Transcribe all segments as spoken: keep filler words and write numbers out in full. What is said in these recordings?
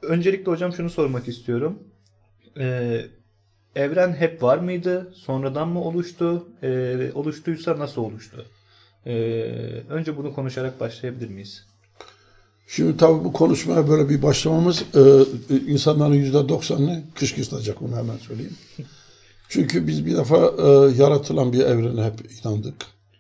Öncelikle hocam şunu sormak istiyorum. Ee, Evren hep var mıydı? Sonradan mı oluştu? Ee, oluştuysa nasıl oluştu? Ee, Önce bunu konuşarak başlayabilir miyiz? Şimdi tabii bu konuşmaya böyle bir başlamamız e, insanların yüzde doksanını kışkırtacak, onu hemen söyleyeyim. Çünkü biz bir defa e, yaratılan bir evrene hep inandık.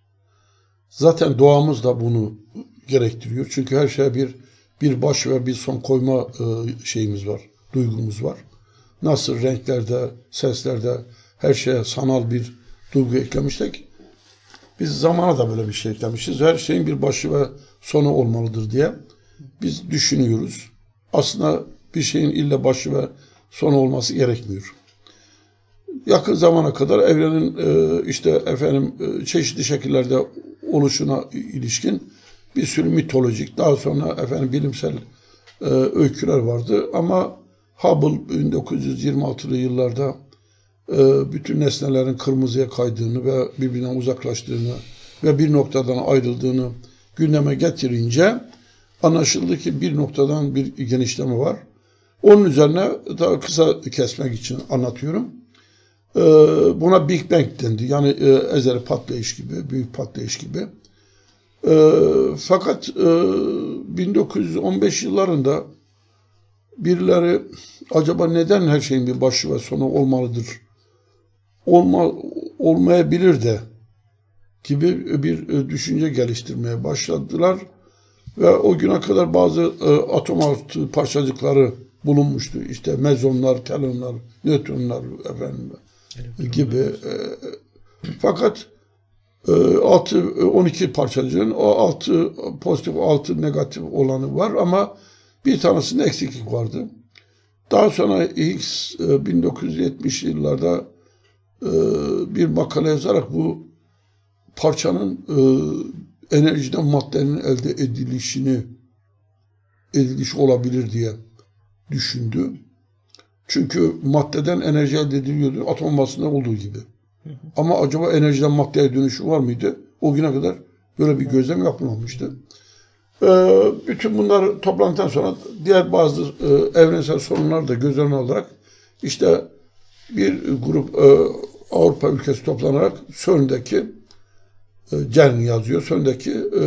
Zaten doğamız da bunu gerektiriyor. Çünkü her şeye bir bir baş ve bir son koyma e, şeyimiz var, duygumuz var. Nasıl renklerde, seslerde her şeye sanal bir duygu eklemiştik. Biz zamana da böyle bir şey eklemişiz. Her şeyin bir başı ve sonu olmalıdır diye biz düşünüyoruz. Aslında bir şeyin illa başı ve sonu olması gerekmiyor. Yakın zamana kadar evrenin e, işte efendim e, çeşitli şekillerde oluşuna ilişkin bir sürü mitolojik, daha sonra efendim bilimsel e, öyküler vardı. Ama Hubble bin dokuz yüz yirmi altılı yıllarda e, bütün nesnelerin kırmızıya kaydığını ve birbirinden uzaklaştığını ve bir noktadan ayrıldığını gündeme getirince anlaşıldı ki bir noktadan bir genişleme var. Onun üzerine daha kısa kesmek için anlatıyorum. Ee, buna Big Bang dendi. Yani e, ezeli patlayış gibi, büyük patlayış gibi. Ee, fakat e, bin dokuz yüz on beş yıllarında birileri acaba neden her şeyin bir başı ve sonu olmalıdır, olma, olmayabilir de gibi bir düşünce geliştirmeye başladılar. Ve o güne kadar bazı e, atom altı parçacıkları bulunmuştu. İşte mezonlar, telonlar, nötronlar efendim gibi. E, fakat e, altı on iki parçacığın o altı pozitif, altı negatif olanı var ama bir tanesinde eksiklik vardı. Daha sonra Higgs e, bin dokuz yüz yetmişli yıllarda e, bir makale yazarak bu parçanın e, enerjiden maddenin elde edilişini ediliş olabilir diye düşündü. Çünkü maddeden enerji elde ediliyordu atom bombasında olduğu gibi. Hı hı. Ama acaba enerjiden maddeye dönüşü var mıydı? O güne kadar böyle bir gözlem yapılmamıştı. Ee, bütün bunlar toplantıdan sonra diğer bazı e, evrensel sorunlar da göz önüne alarak işte bir grup e, Avrupa ülkesi toplanarak CERN'deki CERN yazıyor. CERN'deki e,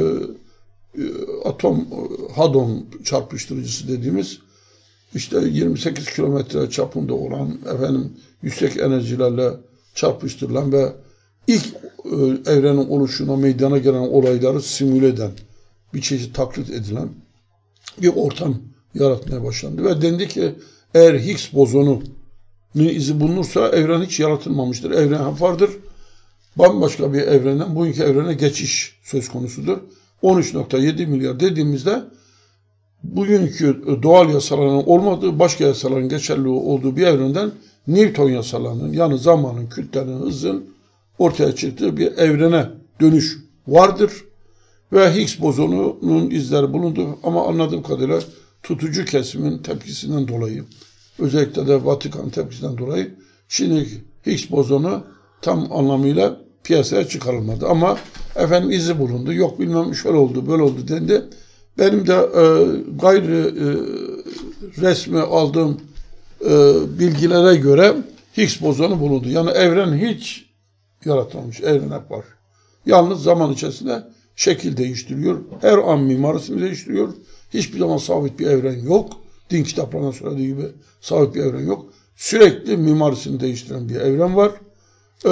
atom hadron çarpıştırıcısı dediğimiz işte yirmi sekiz kilometre çapında olan efendim yüksek enerjilerle çarpıştırılan ve ilk e, evrenin oluşuna meydana gelen olayları simüle eden, bir çeşit taklit edilen bir ortam yaratmaya başlandı. Ve dendi ki eğer Higgs bozonunun izi bulunursa evren hiç yaratılmamıştır. Evren hep vardır. Bambaşka bir evrenden bugünkü evrene geçiş söz konusudur. on üç nokta yedi milyar dediğimizde bugünkü doğal yasaların olmadığı, başka yasaların geçerli olduğu bir evrenden Newton yasalarının, yani zamanın, kütlenin, hızın ortaya çıktığı bir evrene dönüş vardır. Ve Higgs bozonunun izleri bulundu ama anladığım kadarıyla tutucu kesimin tepkisinden dolayı, özellikle de Vatikan tepkisinden dolayı şimdi Higgs bozonu tam anlamıyla piyasaya çıkarılmadı. Ama efendim izi bulundu. Yok bilmem şöyle oldu, böyle oldu dendi. Benim de e, gayri e, resmi aldığım e, bilgilere göre Higgs bozonu bulundu. Yani evren hiç yaratılmamış. Evren hep var. Yalnız zaman içerisinde şekil değiştiriyor. Her an mimarisini değiştiriyor. Hiçbir zaman sabit bir evren yok. Din kitaplarına söylediği gibi sabit bir evren yok. Sürekli mimarisini değiştiren bir evren var. Ee,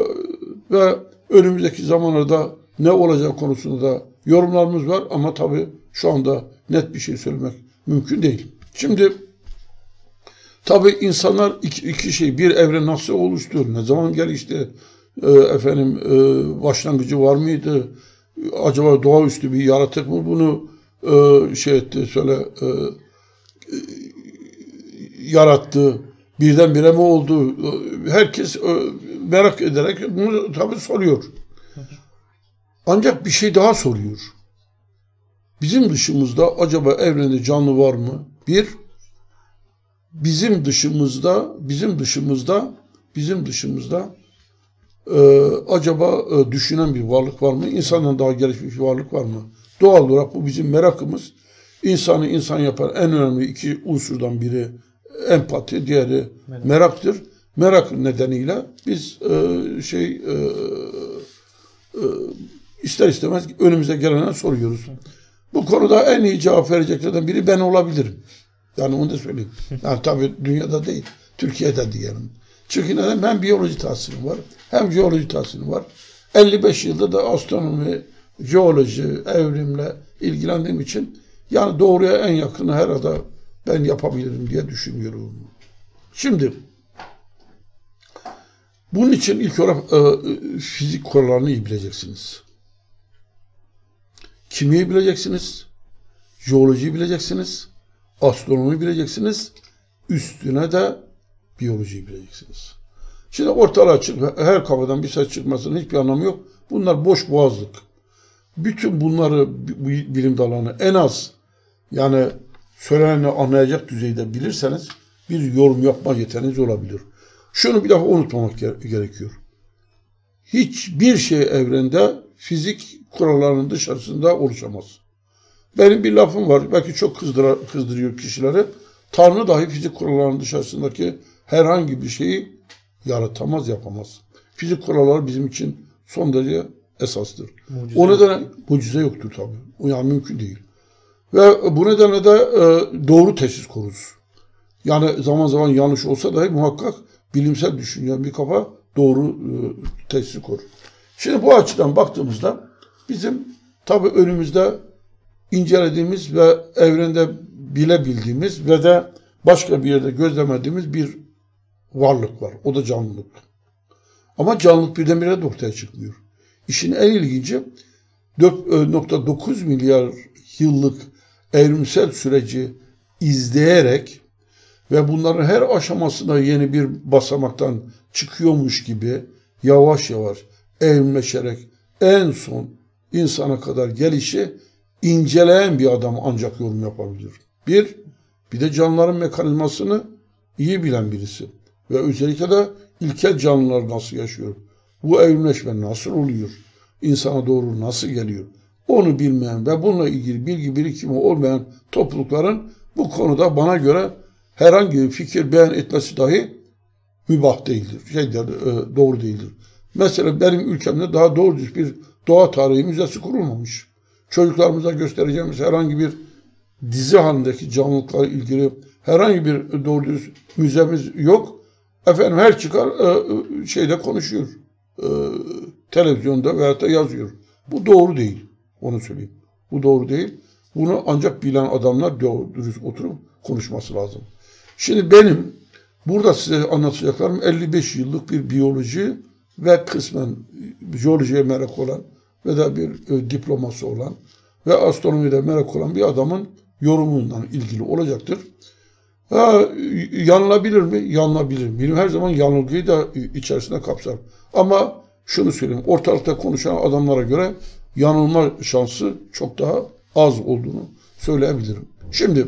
ve önümüzdeki zamanlarda ne olacak konusunda da yorumlarımız var ama tabii şu anda net bir şey söylemek mümkün değil. Şimdi tabii insanlar iki, iki şey, bir evren nasıl oluştu, ne zaman gelişti, e, efendim e, başlangıcı var mıydı, acaba doğaüstü bir yaratık mı bunu e, şey etti, söyle e, e, yarattı, birdenbire mi oldu? Herkes e, merak ederek bunu tabii soruyor. Ancak bir şey daha soruyor. Bizim dışımızda acaba evrende canlı var mı? Bir, bizim dışımızda, bizim dışımızda, bizim dışımızda e, acaba e, düşünen bir varlık var mı? İnsandan daha gelişmiş bir varlık var mı? Doğal olarak bu bizim merakımız. İnsanı insan yapan en önemli iki unsurdan biri empati, diğeri Merak. meraktır. Merak nedeniyle biz e, şey e, e, ister istemez önümüze gelene soruyoruz. Bu konuda en iyi cevap vereceklerden biri ben olabilirim. Yani onu da söyleyeyim. Yani tabii dünyada değil, Türkiye'de diyelim. Çünkü neden? Ben biyoloji tahsilim var. Hem jeoloji tahsilim var. elli beş yılda da astronomi, jeoloji, evrimle ilgilendiğim için yani doğruya en yakını herhalde ben yapabilirim diye düşünüyorum. Şimdi bunun için ilk olarak e, fizik kurallarını iyi bileceksiniz. Kimyayı bileceksiniz, jeolojiyi bileceksiniz, astronomi bileceksiniz, üstüne de biyolojiyi bileceksiniz. Şimdi ortalığa çık, her kafadan bir ses çıkmasının hiçbir anlamı yok. Bunlar boş boğazlık. Bütün bunları, bu bilim dallarını en az yani söyleneni anlayacak düzeyde bilirseniz bir yorum yapma yeteneğiniz olabilir. Şunu bir defa unutmamak gerekiyor. Hiçbir şey evrende fizik kurallarının dışarısında oluşamaz. Benim bir lafım var, belki çok kızdıra, kızdırıyor kişileri. Tanrı dahi fizik kurallarının dışarısındaki herhangi bir şeyi yaratamaz, yapamaz. Fizik kuralları bizim için son derece esastır. Mucize o nedenle mucize yoktur tabii. O yani mümkün değil. Ve bu nedenle de e, doğru teşhis koruz. Yani zaman zaman yanlış olsa dahi muhakkak bilimsel düşünen bir kafa doğru e, teşhis korur. Şimdi bu açıdan baktığımızda bizim tabii önümüzde incelediğimiz ve evrende bilebildiğimiz ve de başka bir yerde gözlemediğimiz bir varlık var. O da canlılık. Ama canlılık birdenbire de ortaya çıkmıyor. İşin en ilginci dört nokta dokuz milyar yıllık evrimsel süreci izleyerek ve bunların her aşamasına yeni bir basamaktan çıkıyormuş gibi yavaş yavaş evrimleşerek en son insana kadar gelişi inceleyen bir adam ancak yorum yapabilir. Bir, bir de canlıların mekanizmasını iyi bilen birisi. Ve özellikle de ilkel canlılar nasıl yaşıyor? Bu evrimleşme nasıl oluyor? İnsana doğru nasıl geliyor? Onu bilmeyen ve bununla ilgili bilgi birikimi olmayan toplulukların bu konuda bana göre herhangi bir fikir beyan etmesi dahi mübah değildir. Şey der, doğru değildir. Mesela benim ülkemde daha doğru düz bir doğa tarihi müzesi kurulmamış. Çocuklarımıza göstereceğimiz herhangi bir dizi halindeki canlılıklarla ilgili herhangi bir doğru düz müzemiz yok. Efendim her çıkar e, şeyde konuşuyor. E, televizyonda veyahut da yazıyor. Bu doğru değil. Onu söyleyeyim. Bu doğru değil. Bunu ancak bilen adamlar doğru dürüst oturup konuşması lazım. Şimdi benim burada size anlatacaklarım elli beş yıllık bir biyoloji ve kısmen jeolojiye merak olan ve de bir e, diploması olan ve astronomide merak olan bir adamın yorumundan ilgili olacaktır. Ha, yanılabilir mi? Yanılabilir. Bilim her zaman yanılgıyı da içerisine kapsar. Ama şunu söyleyeyim, ortalıkta konuşan adamlara göre yanılma şansı çok daha az olduğunu söyleyebilirim. Şimdi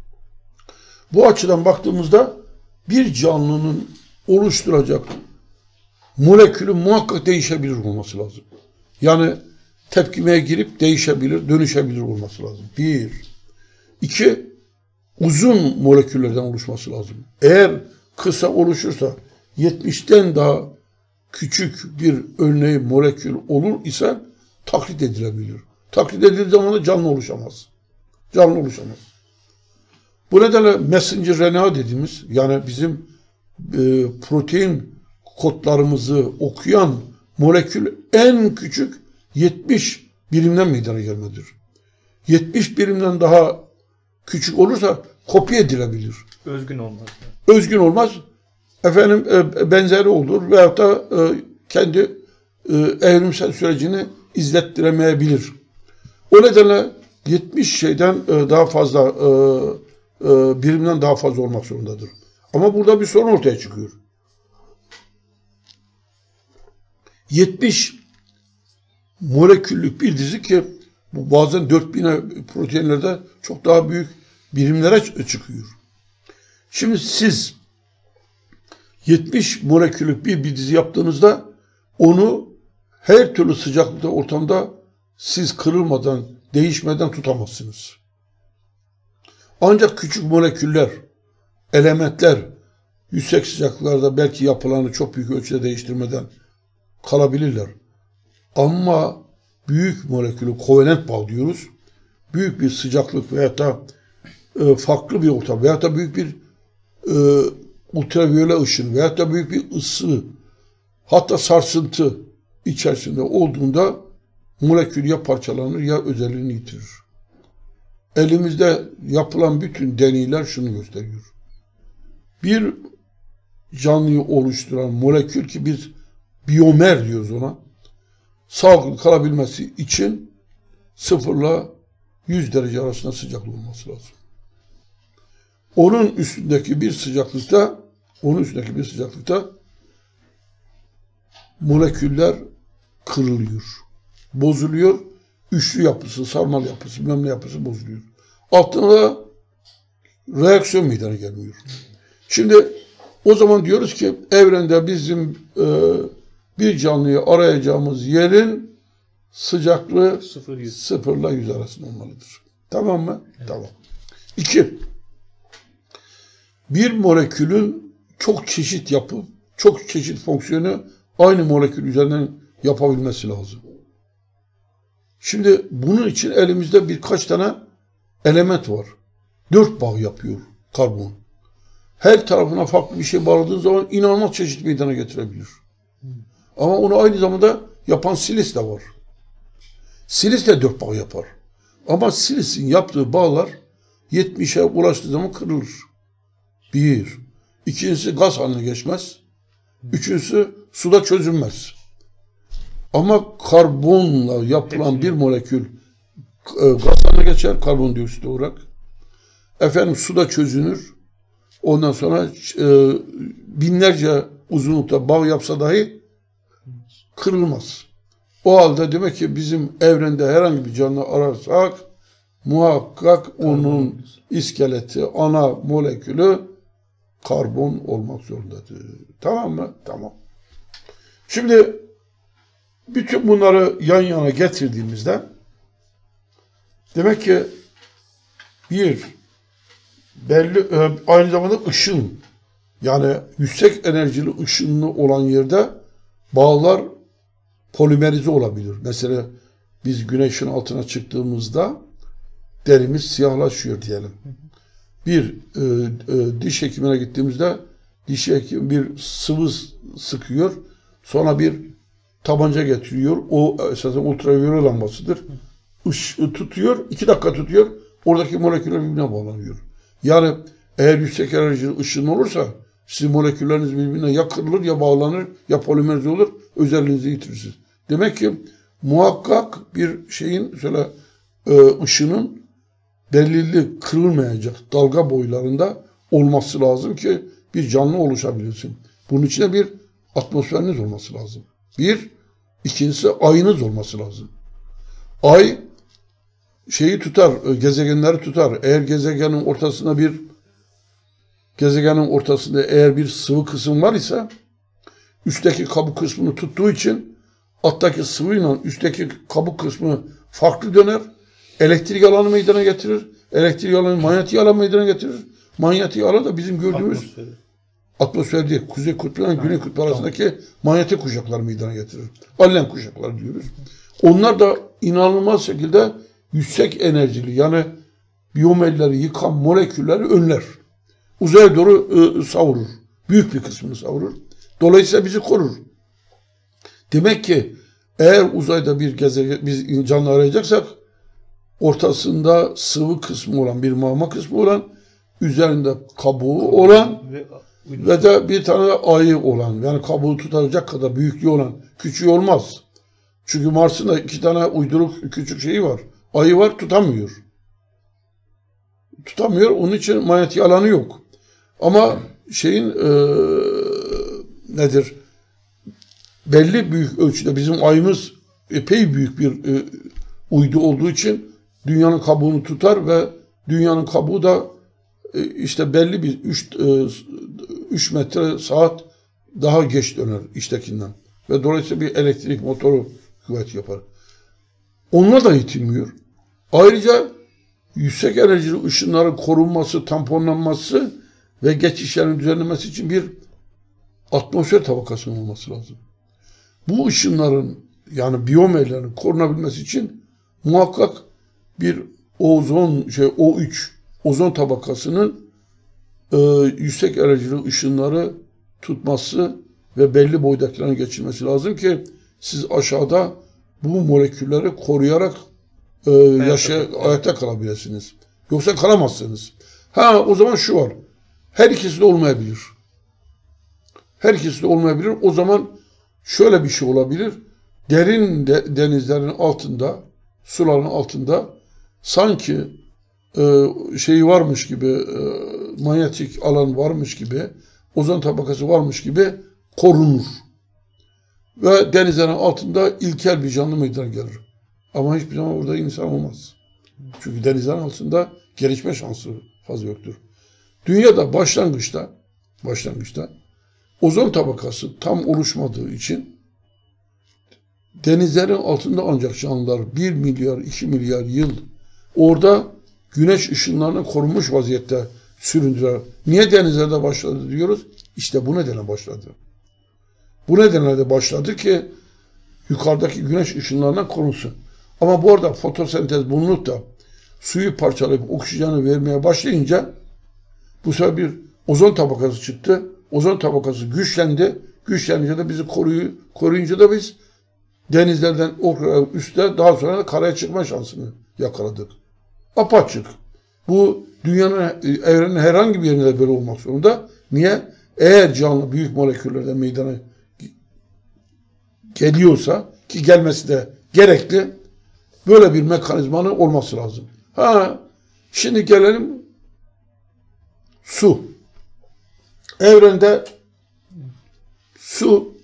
bu açıdan baktığımızda bir canlının oluşturacak molekülü muhakkak değişebilir olması lazım. Yani tepkimeye girip değişebilir, dönüşebilir olması lazım. Bir. İki, uzun moleküllerden oluşması lazım. Eğer kısa oluşursa yetmişten daha küçük bir örneği molekül olur ise taklit edilebilir. Taklit edildiği zaman da canlı oluşamaz. Canlı oluşamaz. Bu nedenle messenger R N A dediğimiz yani bizim e, protein kodlarımızı okuyan molekül en küçük yetmiş birimden meydana gelmedir. yetmiş birimden daha küçük olursa kopya edilebilir. Özgün olmaz. Özgün olmaz. Efendim e, benzeri olur veyahut da e, kendi e, evrimsel sürecini izlettiremeyebilir. O nedenle yetmiş şeyden e, daha fazla e, e, birimden daha fazla olmak zorundadır. Ama burada bir sorun ortaya çıkıyor. yetmiş moleküllük bir dizi ki bu bazen dört bine proteinlerde çok daha büyük birimlere çıkıyor. Şimdi siz yetmiş moleküllük bir, bir dizi yaptığınızda onu her türlü sıcaklıkta ortamda siz kırılmadan, değişmeden tutamazsınız. Ancak küçük moleküller, elementler yüksek sıcaklıklarda belki yapılarını çok büyük ölçüde değiştirmeden kalabilirler. Ama büyük molekülü kovalent bağ diyoruz. Büyük bir sıcaklık veyahut da e, farklı bir ortam veyahut da büyük bir e, ultraviyole ışın veyahut da büyük bir ısı, hatta sarsıntı içerisinde olduğunda molekül ya parçalanır ya özelliğini yitirir. Elimizde yapılan bütün deneyler şunu gösteriyor. Bir canlıyı oluşturan molekül, ki biz biyomer diyoruz ona, sağlıklı kalabilmesi için sıfırla yüz derece arasında sıcaklık olması lazım. Onun üstündeki bir sıcaklıkta, onun üstündeki bir sıcaklıkta moleküller kırılıyor, bozuluyor, üçlü yapısı, sarmal yapısı, bilmem ne yapısı bozuluyor. Altında reaksiyon meydana gelmiyor. Şimdi o zaman diyoruz ki evrende bizim e, bir canlıyı arayacağımız yerin sıcaklığı Sıfır, yüz. sıfırla yüz arasında olmalıdır. Tamam mı? Evet. Tamam. İki, bir molekülün çok çeşit yapı, çok çeşit fonksiyonu aynı molekül üzerinden yapabilmesi lazım. Şimdi bunun için elimizde birkaç tane element var. Dört bağ yapıyor karbon. Her tarafına farklı bir şey bağladığın zaman inanılmaz çeşit meydana getirebilir. Ama onu aynı zamanda yapan silis de var. Silis de dört bağ yapar. Ama silisin yaptığı bağlar yetmişe ulaştığı zaman kırılır. Bir. İkincisi gaz haline geçmez. Üçüncüsü suda çözünmez. Ama karbonla yapılan bir molekül e, gaz haline geçer, karbondioksit olarak. Efendim suda çözünür. Ondan sonra e, binlerce uzunlukta bağ yapsa dahi kırılmaz. O halde demek ki bizim evrende herhangi bir canlı ararsak muhakkak onun iskeleti, ana molekülü karbon olmak zorundadır. Tamam mı? Tamam. Şimdi bütün bunları yan yana getirdiğimizde demek ki bir belli aynı zamanda ışın, yani yüksek enerjili ışınlı olan yerde bağlar polimerize olabilir. Mesela biz güneşin altına çıktığımızda derimiz siyahlaşıyor diyelim. Bir e, e, diş hekimine gittiğimizde diş hekim bir sıvı sıkıyor. Sonra bir tabanca getiriyor. O esasen ultraviyole lambasıdır. Işığı tutuyor. iki dakika tutuyor. Oradaki moleküller birbirine bağlanıyor. Yani eğer yüksek enerjili ışın olursa sizin molekülleriniz birbirine ya kırılır ya bağlanır ya polimerize olur. Özelliğinizi yitirirsiniz. Demek ki muhakkak bir şeyin şöyle e, ışının belirli kırılmayacak dalga boylarında olması lazım ki bir canlı oluşabilsin. Bunun için de bir atmosferiniz olması lazım. Bir, ikincisi ayınız olması lazım. Ay şeyi tutar, gezegenleri tutar. Eğer gezegenin ortasında bir gezegenin ortasında eğer bir sıvı kısım var ise üstteki kabuk kısmını tuttuğu için alttaki sıvıyla üstteki kabuk kısmı farklı döner. Elektrik alanı meydana getirir. Elektrik alanı manyetik alan meydana getirir. Manyetik alan da bizim gördüğümüz atmosferi, atmosfer değil, kuzey kutbu ile güney kutbu arasındaki tamam. manyetik kuşaklar meydana getirir. Allen kuşaklar diyoruz. Onlar da inanılmaz şekilde yüksek enerjili, yani biyomelleri yıkan molekülleri önler. Uzaya doğru ıı, savurur. Büyük bir kısmını savurur. Dolayısıyla bizi korur. Demek ki eğer uzayda bir gezegen, biz canlı arayacaksak ortasında sıvı kısmı olan, bir magma kısmı olan, üzerinde kabuğu olan ve, ve de bir tane ayı olan, yani kabuğu tutacak kadar büyüklüğü olan, küçüğü olmaz. Çünkü Mars'ın da iki tane uyduruk küçük şeyi var. Ayı var, tutamıyor. Tutamıyor, onun için manyetik alanı yok. Ama şeyin e, nedir? Belli büyük ölçüde bizim ayımız epey büyük bir e, uydu olduğu için dünyanın kabuğunu tutar ve dünyanın kabuğu da e, işte belli bir üç metre saat daha geç döner içtekinden. Ve dolayısıyla bir elektrik motoru kuvvet yapar. Onlar da yetinmiyor. Ayrıca yüksek enerjili ışınların korunması, tamponlanması ve geçişlerin düzenlenmesi için bir atmosfer tabakasının olması lazım. Bu ışınların yani biyomerlerin korunabilmesi için muhakkak bir ozon şey O üç ozon tabakasının e, yüksek enerjili ışınları tutması ve belli boydakilerin geçirmesi lazım ki siz aşağıda bu molekülleri koruyarak e, yaşa, ayakta kalabilirsiniz. Yoksa kalamazsınız. Ha o zaman şu var. Her ikisi de olmayabilir. Her ikisi de olmayabilir. O zaman şöyle bir şey olabilir. Derin de, denizlerin altında, suların altında sanki e, şey varmış gibi, e, manyetik alan varmış gibi, ozon tabakası varmış gibi korunur. Ve denizlerin altında ilkel bir canlı meydana gelir. Ama hiçbir zaman orada insan olmaz. Çünkü denizlerin altında gelişme şansı fazla yoktur. Dünyada başlangıçta, başlangıçta ozon tabakası tam oluşmadığı için denizlerin altında ancak canlılar bir milyar, iki milyar yıl orada güneş ışınlarına korunmuş vaziyette süründüler. Niye denizlerde başladı diyoruz? İşte bu nedenle başladı. Bu nedenle de başladı ki yukarıdaki güneş ışınlarına korunsun. Ama bu arada fotosentez bulunup da suyu parçalayıp oksijeni vermeye başlayınca bu sefer bir ozon tabakası çıktı. Ozon tabakası güçlendi. Güçlenince de bizi koruyu, koruyunca da biz denizlerden üstte daha sonra da karaya çıkma şansını yakaladık. Apaçık. Bu dünyanın, evrenin herhangi bir yerinde böyle olmak zorunda. Niye? Eğer canlı büyük moleküllerden meydana geliyorsa ki gelmesi de gerekli böyle bir mekanizmanın olması lazım. Ha, şimdi gelelim su. Evrende su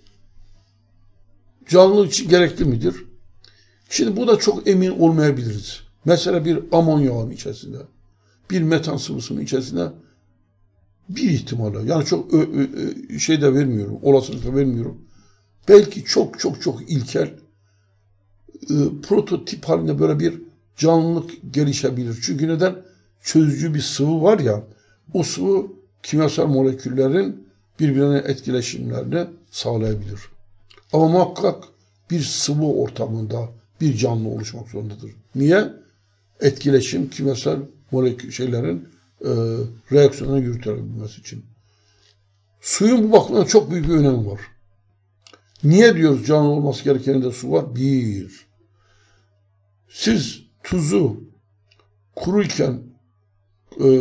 canlı için gerekli midir? Şimdi bu da çok emin olmayabiliriz. Mesela bir amonyağın içerisinde, bir metan sıvısının içerisinde bir ihtimalle, yani çok ö, ö, şey de vermiyorum, olasılık da vermiyorum. Belki çok çok çok ilkel e, prototip halinde böyle bir canlılık gelişebilir. Çünkü neden? Çözücü bir sıvı var ya, o sıvı kimyasal moleküllerin birbirine etkileşimlerini sağlayabilir. Ama muhakkak bir sıvı ortamında bir canlı oluşmak zorundadır. Niye? Etkileşim kimyasal molekül şeylerin e, reaksiyonunu yürütebilmesi için. Suyun bu bakımdan çok büyük bir önemi var. Niye diyoruz canlı olması gerekeninde su var? Bir, siz tuzu kuruyken e,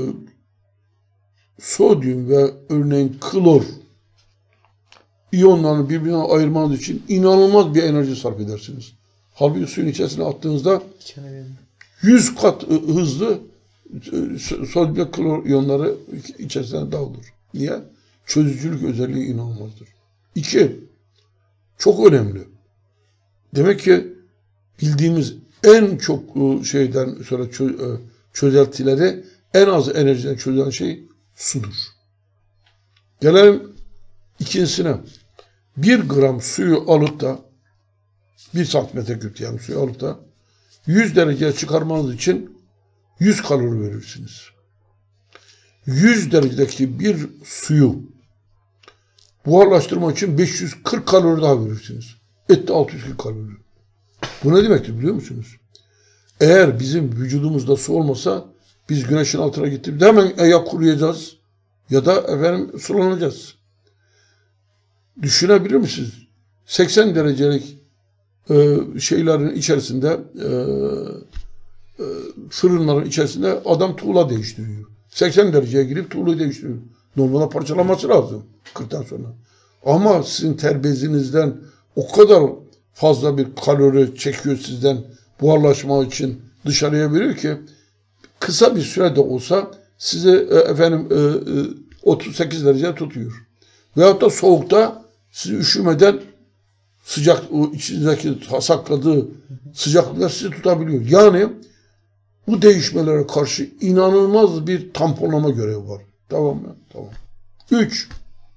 sodyum ve örneğin klor iyonlarını birbirinden ayırmanız için inanılmaz bir enerji sarf edersiniz. Halbuki suyun içerisine attığınızda yüz kat hızlı sodyum ve klor iyonları içerisine dağılır. Niye? Çözücülük özelliği inanılmazdır. İki, çok önemli. Demek ki bildiğimiz en çok şeyden sonra çözeltileri en az enerjiden çözülen şey sudur. Gelelim ikincisine. Bir gram suyu alıp da bir santimetre küp yani suyu alıp da yüz dereceye çıkarmanız için yüz kalori verirsiniz. yüz derecedeki bir suyu buharlaştırmak için beş yüz kırk kalori daha verirsiniz. Ette altı yüz kırk kalori. Bu ne demektir biliyor musunuz? Eğer bizim vücudumuzda su olmasa biz güneşin altına gittiğimizde hemen ya kuruyacağız ya da efendim sulanacağız. Düşünebilir misiniz? seksen derecelik e, şeylerin içerisinde e, e, fırınların içerisinde adam tuğla değiştiriyor. seksen dereceye girip tuğlayı değiştiriyor. Normalde parçalaması lazım kırktan sonra. Ama sizin ter bezinizden o kadar fazla bir kalori çekiyor sizden buharlaşma için dışarıya veriyor ki kısa bir sürede olsa sizi e, efendim e, e, otuz sekiz derece tutuyor. Veyahut da soğukta sizi üşümeden sıcak o içinizdeki sakladığı sıcaklıklar sizi tutabiliyor. Yani bu değişmelere karşı inanılmaz bir tamponlama görevi var. Tamam mı? Tamam. Üç.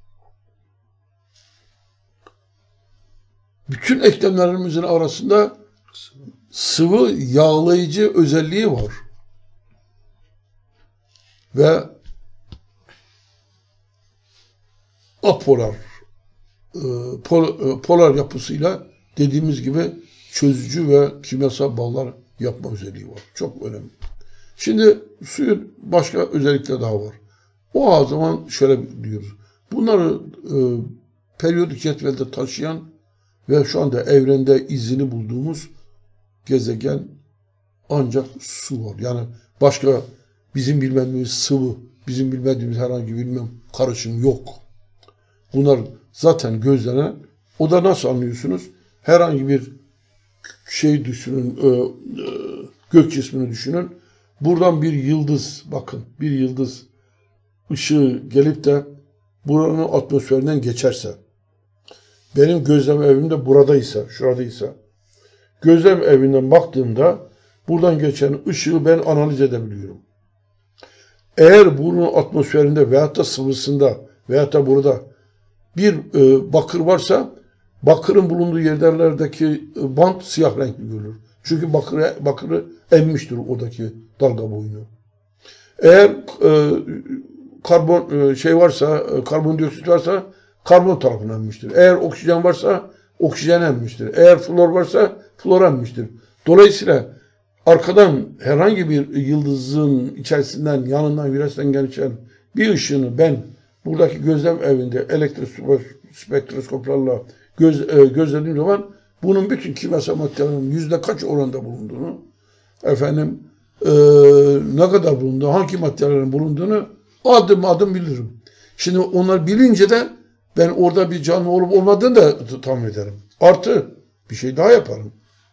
Bütün eklemlerimizin arasında sıvı yağlayıcı özelliği var. ve apolar e, pol, e, polar yapısıyla dediğimiz gibi çözücü ve kimyasal bağlar yapma özelliği var. Çok önemli. Şimdi suyun başka özellikleri daha var. O zaman şöyle diyoruz. Bunları e, periyodik cetvelde taşıyan ve şu anda evrende izini bulduğumuz gezegen ancak su var. Yani başka bizim bilmediğimiz sıvı, bizim bilmediğimiz herhangi bilmem karışım yok. Bunlar zaten gözlenen. O da nasıl anlıyorsunuz? Herhangi bir şey düşünün, e, e, gök cismini düşünün. Buradan bir yıldız, bakın bir yıldız ışığı gelip de buranın atmosferinden geçerse, benim gözlem evim de buradaysa, şuradaysa, gözlem evinden baktığımda buradan geçen ışığı ben analiz edebiliyorum. Eğer bunun atmosferinde veyahut da sıvısında veyahut da burada bir e, bakır varsa, bakırın bulunduğu yerlerdeki bant siyah renkli görülür. Çünkü bakırı, bakırı emmiştir oradaki dalga boyunu. Eğer e, karbon e, şey varsa, e, karbondioksit varsa karbon tarafına emmiştir. Eğer oksijen varsa oksijen emmiştir. Eğer flor varsa flor emmiştir. Dolayısıyla arkadan herhangi bir yıldızın içerisinden, yanından, viresinden geçen bir ışığını ben buradaki gözlem evinde elektrospektroskoplarla göz, e, gözlediğim zaman bunun bütün kimyasal maddelerin yüzde kaç oranda bulunduğunu, efendim e, ne kadar bulunduğu, hangi maddelerin bulunduğunu adım adım bilirim. Şimdi onlar bilince de ben orada bir canlı olup olmadığını da tahmin ederim. Artı bir şey daha yaparım.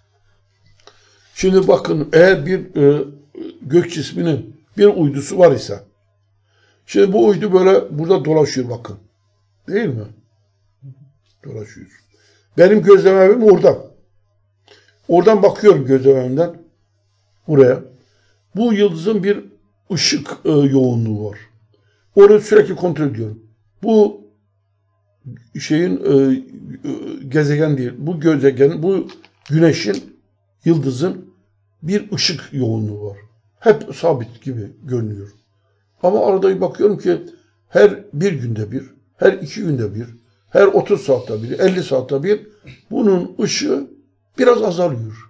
Şimdi bakın, eğer bir e, gök cisminin bir uydusu var ise, şimdi bu uydu böyle burada dolaşıyor bakın. Değil mi? Dolaşıyor. Benim gözlem evim orada. Oradan bakıyorum gözlem evimden buraya. Bu yıldızın bir ışık e, yoğunluğu var. Onu sürekli kontrol ediyorum. Bu şeyin e, e, gezegen değil. Bu gezegenin, bu güneşin, yıldızın bir ışık yoğunluğu var. Hep sabit gibi görünüyor. Ama arada bakıyorum ki her bir günde bir, her iki günde bir, her otuz saatte bir, elli saatte bir bunun ışığı biraz azalıyor.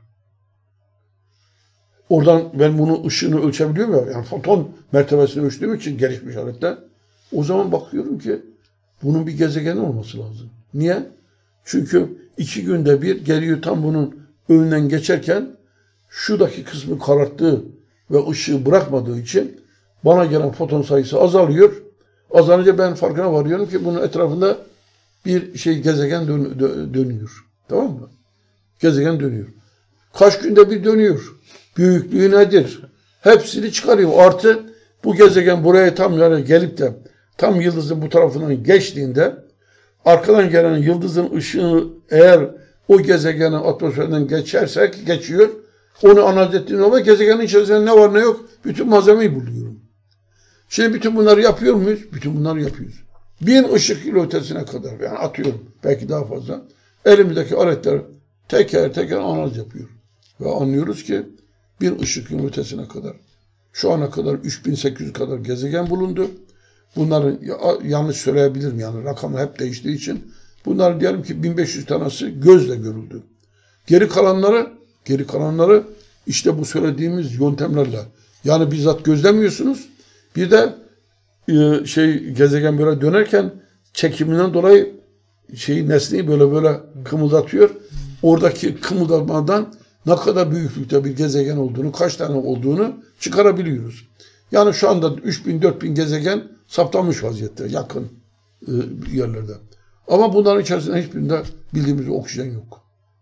Oradan ben bunun ışığını ölçebiliyorum ya, yani foton mertebesini ölçtüğüm için gelişmiş aletle. O zaman bakıyorum ki bunun bir gezegeni olması lazım. Niye? Çünkü iki günde bir geliyor, tam bunun önünden geçerken şuradaki kısmı kararttığı ve ışığı bırakmadığı için bana gelen foton sayısı azalıyor. Azalınca ben farkına varıyorum ki bunun etrafında bir şey gezegen dön dö dönüyor. Tamam mı? Gezegen dönüyor. Kaç günde bir dönüyor? Büyüklüğü nedir? Hepsini çıkarıyor. Artı bu gezegen buraya tam yani gelip de tam yıldızın bu tarafından geçtiğinde arkadan gelen yıldızın ışığı eğer o gezegenin atmosferinden geçersek geçiyor. Onu analiz ettiğim zaman gezegenin içerisinde ne var ne yok bütün malzemeyi buluyorum. Şimdi bütün bunları yapıyor muyuz? Bütün bunları yapıyoruz. Bin ışık yılı ötesine kadar, yani atıyorum belki daha fazla, elimizdeki aletler teker teker analiz yapıyor. Ve anlıyoruz ki bir ışık yılı ötesine kadar, şu ana kadar üç bin sekiz yüz kadar gezegen bulundu. Bunların yanlış söyleyebilirim, yani rakamlar hep değiştiği için. Bunların diyelim ki bin beş yüz tanesi gözle görüldü. Geri kalanları, geri kalanları işte bu söylediğimiz yöntemlerle, yani bizzat gözlemiyorsunuz. Bir de e, şey gezegen böyle dönerken çekiminden dolayı şeyi nesneyi böyle böyle kımıldatıyor. Oradaki kımıldatmadan ne kadar büyüklükte bir gezegen olduğunu, kaç tane olduğunu çıkarabiliyoruz. Yani şu anda üç bin dört bin gezegen saptanmış vaziyette yakın e, yerlerde. Ama bunların içerisinde hiçbirinde bildiğimiz oksijen yok.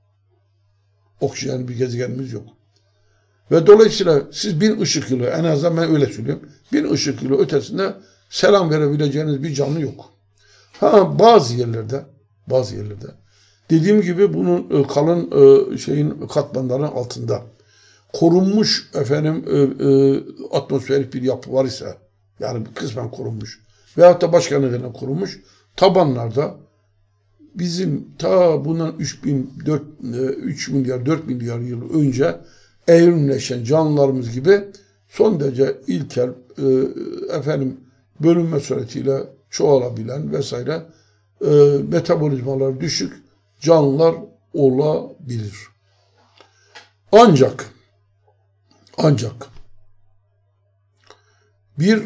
Oksijen bir gezegenimiz yok. Ve dolayısıyla siz bir ışık yılı, en azından ben öyle söylüyorum, bir ışık yılı ötesinde selam verebileceğiniz bir canlı yok. Ha bazı yerlerde, bazı yerlerde dediğim gibi bunun kalın şeyin katmanların altında korunmuş efendim atmosferik bir yapı var ise, yani kısmen korunmuş veyahut da başka nedenle korunmuş tabanlarda bizim ta bundan üç bin, üç milyar, dört milyar yıl önce evrimleşen canlılarımız gibi son derece ilkel, e, efendim bölünme suretiyle çoğalabilen vesaire e, metabolizmalar düşük canlılar olabilir. Ancak ancak bir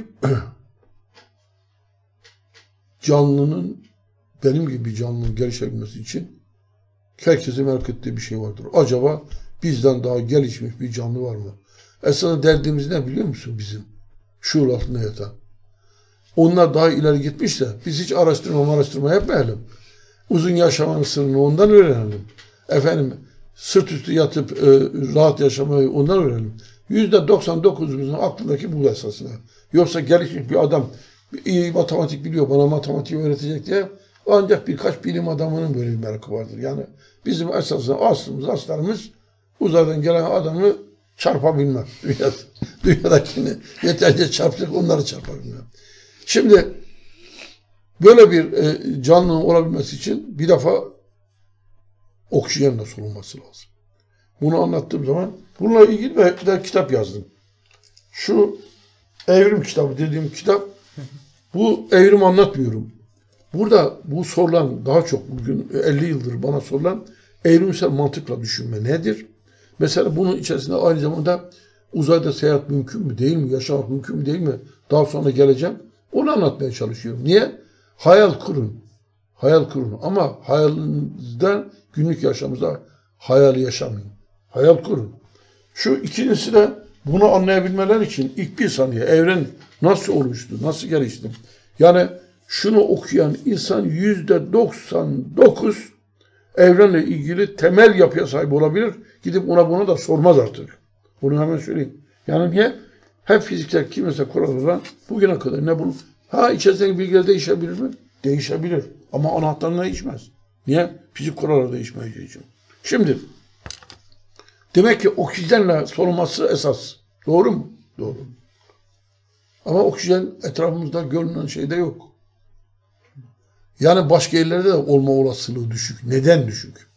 canlının benim gibi bir canlının gelişebilmesi için herkesin merak ettiği bir şey vardır. Acaba bizden daha gelişmiş bir canlı var mı? Esas derdimiz ne biliyor musun bizim? Şuur altında yatan. Onlar daha ileri gitmişse biz hiç araştırma araştırma yapmayalım. Uzun yaşamanın sırrını ondan öğrenelim. Efendim sırt üstü yatıp e, rahat yaşamayı ondan öğrenelim. yüzde doksan dokuzumuzun aklındaki bu esasına. Yoksa gelişmiş bir adam iyi matematik biliyor, bana matematiği öğretecek diye ancak birkaç bilim adamının böyle bir merakı vardır. Yani bizim esasında aslımız, aslarımız uzaydan gelen adamı çarpabilmem. Dünyada, dünyadakini yeterli çarptık, onları çarpabilmem. Şimdi böyle bir e, canlının olabilmesi için bir defa oksijenle solunması lazım. Bunu anlattığım zaman bununla ilgili bir de kitap yazdım. Şu evrim kitabı dediğim kitap, bu evrim anlatmıyorum. Burada bu sorulan, daha çok bugün elli yıldır bana sorulan evrimsel mantıkla düşünme nedir? Mesela bunun içerisinde aynı zamanda uzayda seyahat mümkün mü değil mi? Yaşamak mümkün mü değil mi? Daha sonra geleceğim. Onu anlatmaya çalışıyorum. Niye? Hayal kurun. Hayal kurun. Ama hayalinizden günlük yaşamınızda hayal yaşamayın. Hayal kurun. Şu ikincisi de bunu anlayabilmeler için ilk bir saniye evren nasıl oluştu, nasıl gelişti? Yani şunu okuyan insan yüzde doksan dokuz evrenle ilgili temel yapıya sahip olabilir. Gidip ona buna da sormaz artık. Bunu hemen söyleyeyim. Yani niye? Hep fiziksel kimyasal kurallarla bugüne kadar ne bunu? Ha içerisindeki bilgiler değişebilir mi? Değişebilir. Ama anahtarına değişmez. Niye? Fizik kuralları değişmeyeceği için. Şimdi demek ki oksijenle solunması esas. Doğru mu? Doğru. Ama oksijen etrafımızda görünen şeyde yok. Yani başka yerlerde de olma olasılığı düşük. Neden düşük?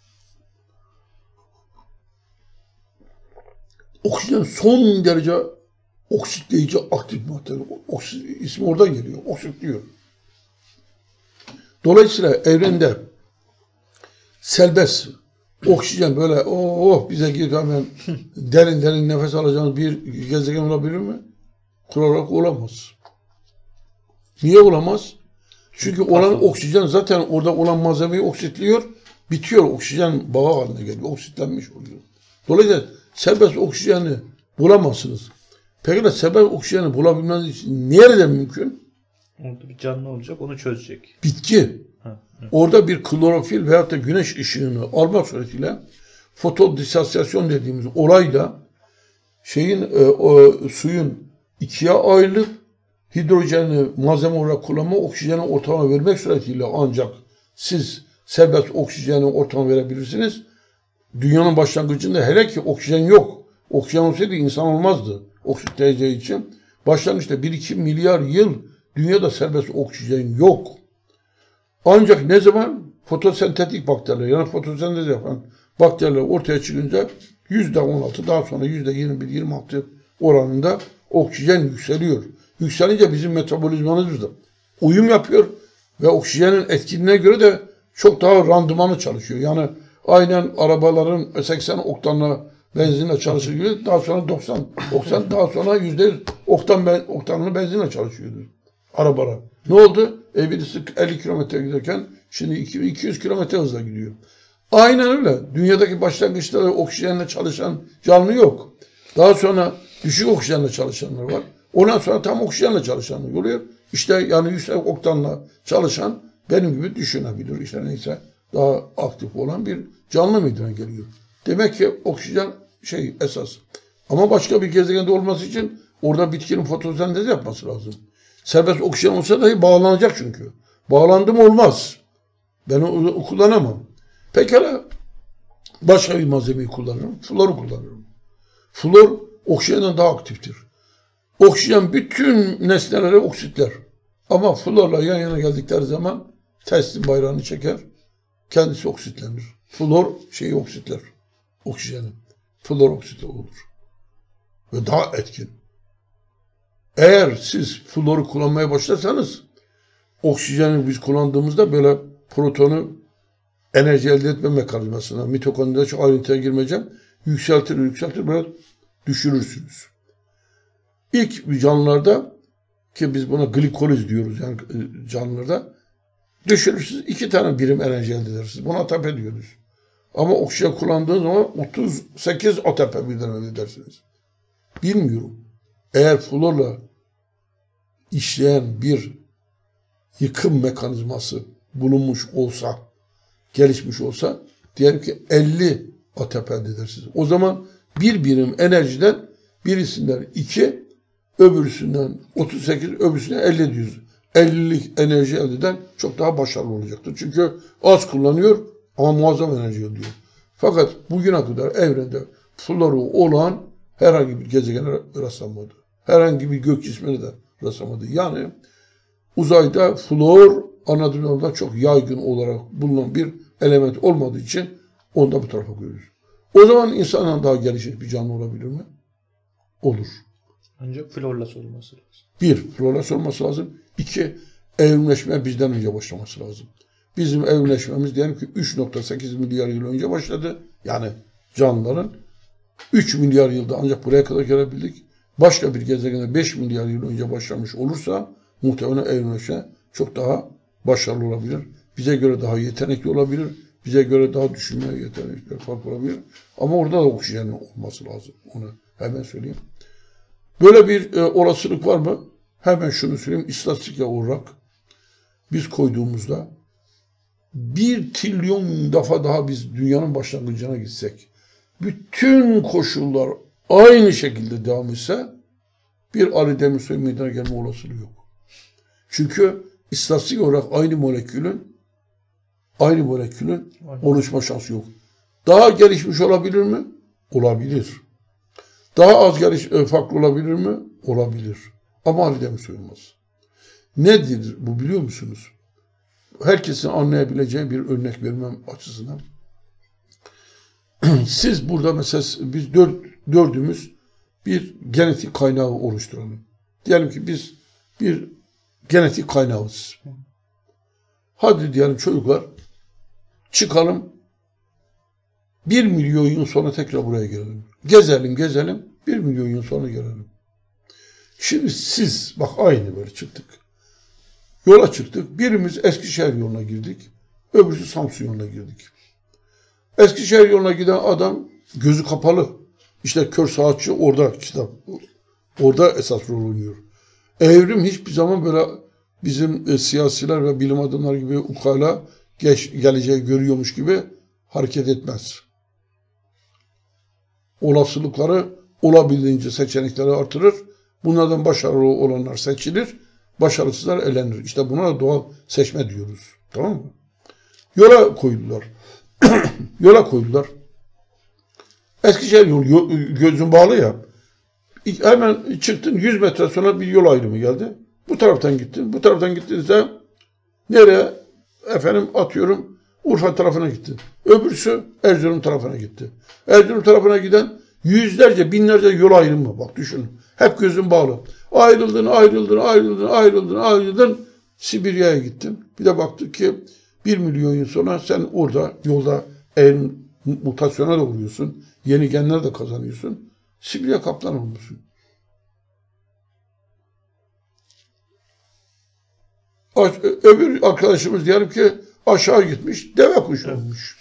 Oksijen son derece oksitleyici aktif madde. Oksit, ismi oradan geliyor. Oksitliyor. Dolayısıyla evrende serbest oksijen böyle oh bize girip hemen derin derin nefes alacağımız bir gezegen olabilir mi? Kural olarak olamaz. Niye olamaz? Çünkü olan oksijen zaten orada olan malzemeyi oksitliyor, bitiyor. Oksijen bağı haline geliyor. Oksitlenmiş oluyor. Dolayısıyla serbest oksijeni bulamazsınız. Peki de serbest oksijeni bulabilmeniz için nerede mümkün? Orada bir canlı olacak, onu çözecek. Bitki. Ha, evet. Orada bir klorofil veyahut da güneş ışığını almak suretiyle fotodisasyasyon dediğimiz olayla şeyin e, o, suyun ikiye ayrılıp hidrojeni malzeme olarak kullanma, oksijeni ortama vermek suretiyle ancak siz serbest oksijeni ortama verebilirsiniz. Dünyanın başlangıcında hele ki oksijen yok. Oksijen olsaydı insan olmazdı. Oksitleyeceği için. Başlangıçta bir iki milyar yıl dünyada serbest oksijen yok. Ancak ne zaman? Fotosentetik bakteriler, yani fotosentez yapan bakteriler ortaya çıkınca yüzde on altı, daha sonra yüzde yirmi bir yirmi altı oranında oksijen yükseliyor. Yükselince bizim metabolizmamız da uyum yapıyor ve oksijenin etkinliğine göre de çok daha randımanlı çalışıyor. Yani aynen arabaların seksen oktanla benzinle çalışır gibi daha sonra doksan, doksan daha sonra yüzde yüz oktan ben, oktanlı benzinle çalışıyordu arabalar. Ne oldu? E birisi elli kilometre giderken şimdi iki yüz kilometre hızla gidiyor. Aynen öyle. Dünyadaki başlangıçta oksijenle çalışan canlı yok. Daha sonra düşük oksijenle çalışanlar var. Ondan sonra tam oksijenle çalışanlar oluyor. İşte yani yüksek oktanla çalışan benim gibi düşünebilir. İşte neyse daha aktif olan bir canlı meydana geliyor. Demek ki oksijen şey esas. Ama başka bir gezegende olması için orada bitkinin fotosentez yapması lazım. Serbest oksijen olsa dahi bağlanacak çünkü. Bağlandı mı olmaz. Ben onu kullanamam. Pekala başka bir malzemeyi kullanırım. Floru kullanırım. Flor oksijenden daha aktiftir. Oksijen bütün nesneleri oksitler. Ama florla yan yana geldikleri zaman testin bayrağını çeker. Kendisi oksitlenir. Flor şeyi oksitler. Oksijeni. Flor oksitli olur. Ve daha etkin. Eğer siz floru kullanmaya başlarsanız oksijeni biz kullandığımızda böyle protonu enerji elde etme mekanizmasına, mitokondride çok ayrıntıya girmeyeceğim. Yükseltir, yükseltir, böyle düşürürsünüz. İlk canlılarda ki biz buna glikoliz diyoruz yani canlılarda düşürürsünüz. iki tane birim enerji elde edersiniz. Buna A T P diyoruz. Ama oksijen kullandığınız zaman otuz sekiz A T P birden elde edersiniz. Bilmiyorum. Eğer florla işleyen bir yıkım mekanizması bulunmuş olsa, gelişmiş olsa diyelim ki elli A T P elde edersiniz. O zaman bir birim enerjiden birisinden iki, öbürsünden otuz sekiz, öbürsünden elli diyoruz. ellilik enerji elde eden çok daha başarılı olacaktır. Çünkü az kullanıyor ama muazzam enerji elde ediyor. Fakat bugüne kadar evrende floru olan herhangi bir gezegene rastlanmadı. Herhangi bir gök cismine de rastlamadı. Yani uzayda flor anladığımızda çok yaygın olarak bulunan bir element olmadığı için onu da bu tarafa koyuyoruz. O zaman insandan daha gelişmiş bir canlı olabilir mi? Olur. Ancak florla sorulması lazım. Bir, florla sorulması lazım. İki, evrimleşme bizden önce başlaması lazım. Bizim evrimleşmemiz diyelim ki üç nokta sekiz milyar yıl önce başladı. Yani canlıların üç milyar yılda ancak buraya kadar gelebildik. Başka bir gezegene beş milyar yıl önce başlamış olursa muhtemelen evrimleşme çok daha başarılı olabilir. Bize göre daha yetenekli olabilir. Bize göre daha düşünmeye yetenekli farklı olabilir. Ama orada da oksijenin olması lazım. Onu hemen söyleyeyim. Böyle bir e, olasılık var mı? Hemen şunu söyleyeyim. İstatistik olarak biz koyduğumuzda bir trilyon defa daha biz dünyanın başlangıcına gitsek, bütün koşullar aynı şekilde devam etse bir Ali Demirsoy meydana gelme olasılığı yok. Çünkü istatistik olarak aynı molekülün aynı molekülün oluşma şansı yok. Daha gelişmiş olabilir mi? Olabilir. Daha az geliş, farklı olabilir mi? Olabilir. Ama Ali Demirsoy olmaz. Nedir bu biliyor musunuz? Herkesin anlayabileceği bir örnek vermem açısından. Siz burada mesela biz dört, dördümüz bir genetik kaynağı oluşturalım. Diyelim ki biz bir genetik kaynağız. Hadi diyelim çocuklar çıkalım bir milyon yıl sonra tekrar buraya gelelim. Gezelim gezelim bir milyon yıl sonra gelelim. Şimdi siz bak aynı böyle çıktık. Yola çıktık. Birimiz Eskişehir yoluna girdik. Öbürsü Samsun yoluna girdik. Eskişehir yoluna giden adam gözü kapalı. İşte kör saatçi orada kitap. Orada esas rol oynuyor. Evrim hiçbir zaman böyle bizim e, siyasiler ve bilim adamları gibi ukala geç, geleceği görüyormuş gibi hareket etmez. Olasılıkları olabildiğince seçenekleri artırır. Bunlardan başarılı olanlar seçilir. Başarısızlar elenir. İşte buna da doğal seçme diyoruz. Tamam mı? Yola koydular. Yola koydular. Eskişehir yolu gözün bağlı ya. Hemen çıktın yüz metre sonra bir yol ayrımı geldi. Bu taraftan gittin. Bu taraftan gittiğinizde nereye? Efendim atıyorum Urfa tarafına gittin. Öbürsü Erzurum tarafına gitti. Erzurum tarafına giden yüzlerce, binlerce yol ayrımı. Bak düşün. Hep gözün bağlı. Ayrıldın, ayrıldın, ayrıldın, ayrıldın, ayrıldın. Sibirya'ya gittin. Bir de baktık ki bir milyon yıl sonra sen orada yolda en mutasyona da uğruyorsun. Yeni genler de kazanıyorsun. Sibirya kaplan olmuşsun. Öbür arkadaşımız diyelim ki aşağı gitmiş, deve kuşu olmuş.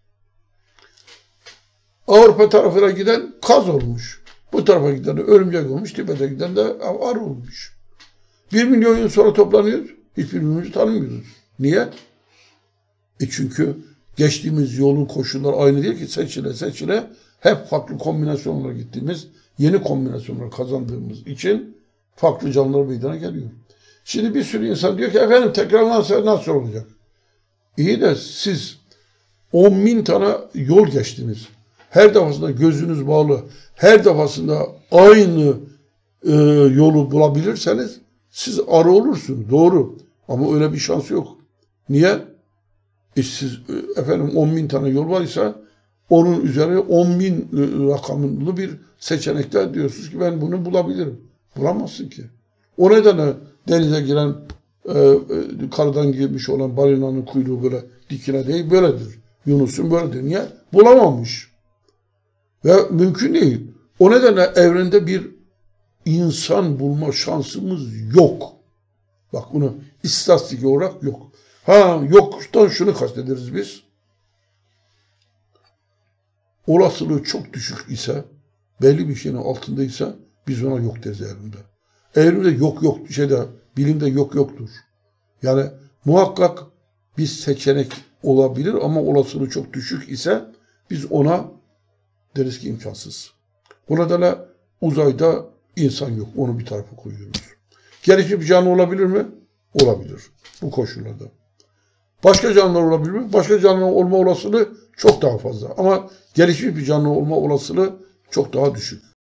Avrupa tarafına giden kaz olmuş. Bu tarafa giden de örümcek olmuş, Tibet'e giden de arı olmuş. Bir milyon yıl sonra toplanıyoruz, hiçbirbirimizi tanımıyoruz. Niye? E çünkü geçtiğimiz yolun koşulları aynı değil ki seçile seçile hep farklı kombinasyonlara gittiğimiz, yeni kombinasyonlar kazandığımız için farklı canlılar meydana geliyor. Şimdi bir sürü insan diyor ki efendim tekrar nasıl, nasıl olacak? İyi de siz on bin tane yol geçtiniz. Her defasında gözünüz bağlı. Her defasında aynı e, yolu bulabilirseniz siz arı olursunuz. Doğru. Ama öyle bir şans yok. Niye? E siz e, efendim on bin tane yol var ise onun üzerine on bin rakamlı bir seçenekler diyorsunuz ki ben bunu bulabilirim. Bulamazsın ki. O nedenle denize giren, e, e, karadan girmiş olan balinanın kuyruğu böyle dikine değil, böyledir. Yunus'un böyledir. Niye? Bulamamış. Ve mümkün değil. O nedenle evrende bir insan bulma şansımız yok. Bak bunu istatistik olarak yok. Ha yoktan şunu kastederiz biz. Olasılığı çok düşük ise, belli bir şeyin altındaysa biz ona yok deriz evrimde. Evrimde yok yok şeyde, bilimde yok yoktur. Yani muhakkak bir seçenek olabilir ama olasılığı çok düşük ise biz ona deriz ki imkansız. O nedenle uzayda insan yok. Onu bir tarafa koyuyoruz. Gelişmiş bir canlı olabilir mi? Olabilir. Bu koşullarda. Başka canlılar olabilir mi? Başka canlı olma olasılığı çok daha fazla. Ama gelişmiş bir canlı olma olasılığı çok daha düşük.